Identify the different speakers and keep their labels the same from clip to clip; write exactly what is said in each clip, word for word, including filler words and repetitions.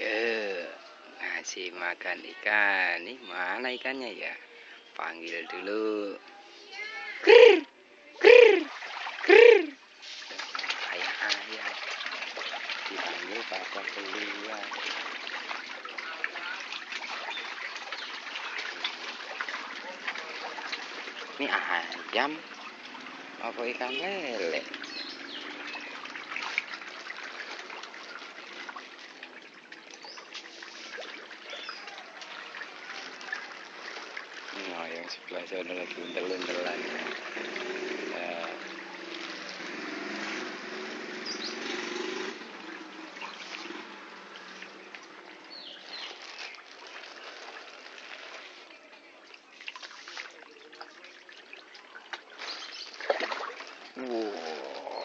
Speaker 1: Eh, ngasih makan ikan. Nih, mana ikannya ya? Panggil dulu. Krr, krr, krr. Ayah, ayah. Dipanggil papa keluar. Ini ayam apa ikan lele? Nah, yang sebelah sana lagi untel-untelan. Nah. Wow.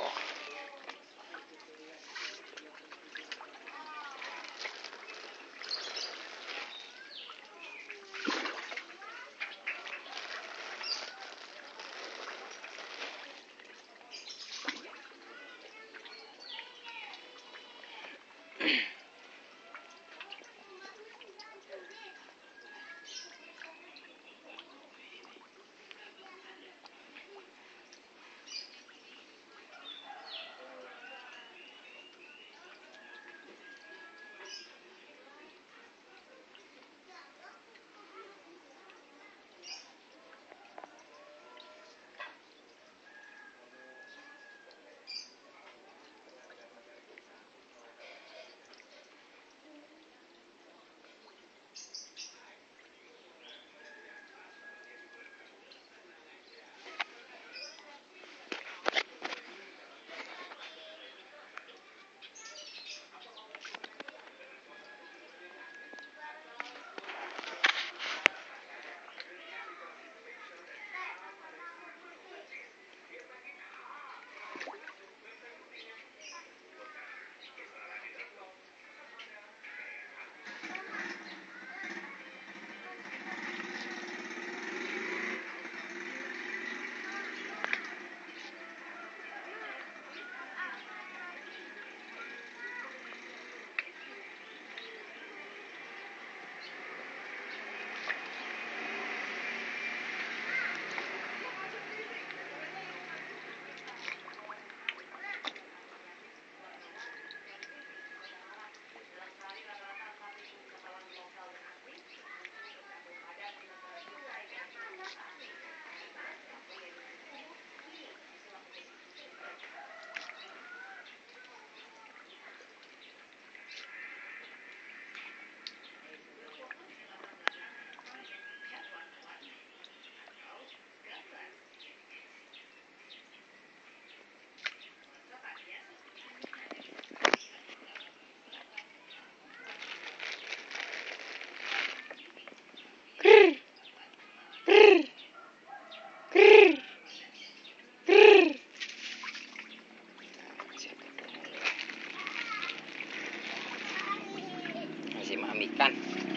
Speaker 1: Masih mamikan.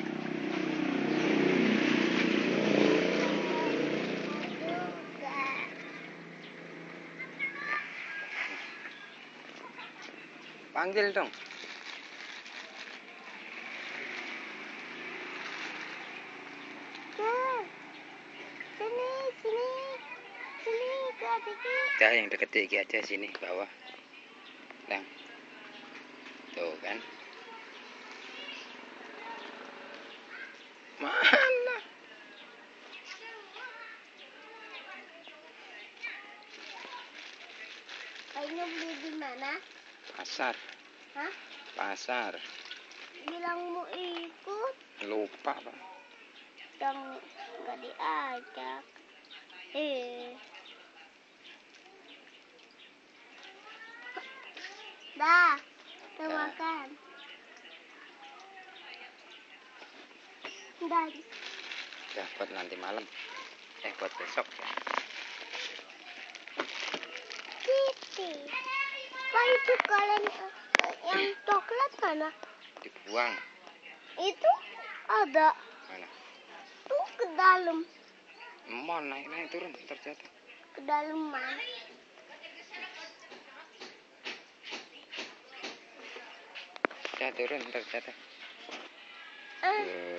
Speaker 1: Panggil dong.
Speaker 2: Sini, sini, sini ke adik.
Speaker 1: Dah yang deket Iki aja sini bawah. Dang. Tuh kan. Mana?
Speaker 2: Kayaknya beli di mana?
Speaker 1: Pasar.
Speaker 2: Hah?
Speaker 1: Pasar.
Speaker 2: Bilang mau ikut.
Speaker 1: Lupa, Pak.
Speaker 2: Yang nggak diajak. Eh. Dah, kita
Speaker 1: Dah.
Speaker 2: makan. Dah.
Speaker 1: Dah buat nanti malam. Eh buat besok ya.
Speaker 2: Siti. Kok itu kalian uh, yang coklat mana?
Speaker 1: Dibuang.
Speaker 2: Itu ada.
Speaker 1: Mana?
Speaker 2: Tuh ke dalam.
Speaker 1: Mau naik naik turun terjatuh.
Speaker 2: Ke dalam mana?
Speaker 1: Ya turun terjatuh.
Speaker 2: Eh.